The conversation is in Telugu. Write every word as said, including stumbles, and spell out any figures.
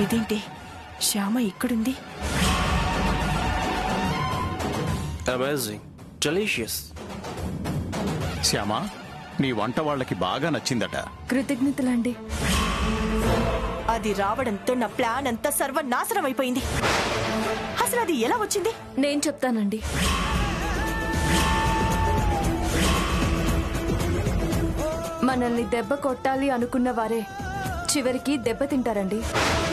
ఇదేంటి శ్యామ ఇక్కడుంది? Amazing, delicious. శ్యామ, నీ వంట వాళ్ళకి బాగా నచ్చిందట. కృతజ్ఞతలండి. అది రావడంతో నా ప్లాన్ అంతా సర్వనాశనం అయిపోయింది. అసలు అది ఎలా వచ్చింది? నేను చెప్తానండి. మనల్ని దెబ్బ కొట్టాలి అనుకున్న వారే చివరికి దెబ్బ తింటారండి.